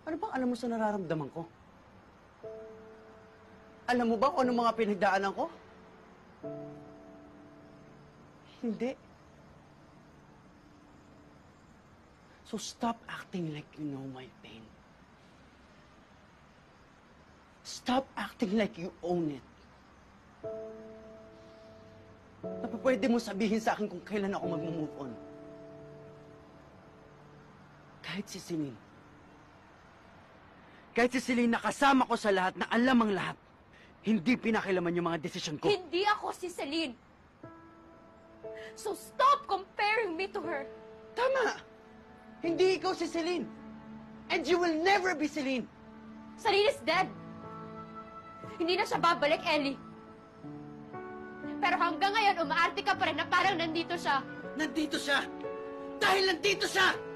Ano bang alam mo sa nararamdaman ko? Alam mo ba kung anong mga pinagdaanan ko? Hindi. So stop acting like you know my pain. Stop acting like you own it. Pwede mo sabihin sa akin kung kailan ako mag-move on. Kahit si Celine. Kahit si Celine nakasama ko sa lahat na alam ang lahat, hindi pinakilaman yung mga desisyon ko. Hindi ako si Celine. So stop comparing me to her. Tama! Hindi ikaw si Celine. And you will never be Celine. Celine is dead. Hindi na siya babalik, Ellie. Pero hanggang ngayon, umaarte ka pa rin na parang nandito siya. Nandito siya! Dahil nandito siya!